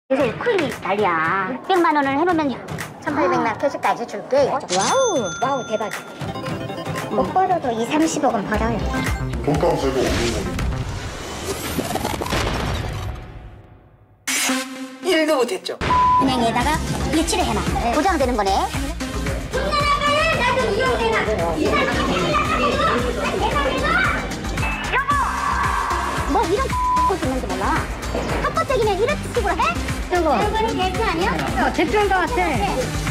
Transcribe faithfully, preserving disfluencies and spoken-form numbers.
요새 큰일 난리야. 육백만 원을 해놓으면 천팔백만 표시까지 줄게. 와우. 와우, 대박이야. 못 벌어도 이, 삼십억은 벌어요. 돈값 제거 없는 거니까. 일도 못했죠. 은행에다가 일치를 해놔. 네. 보장되는 거네. 나도 이용되나? 여보! 뭐 이런 X 있는지 몰라. 첫 번째기는 이런 식으로 해? 이거. 이거는 대표 아니야? 대표인 것 같아.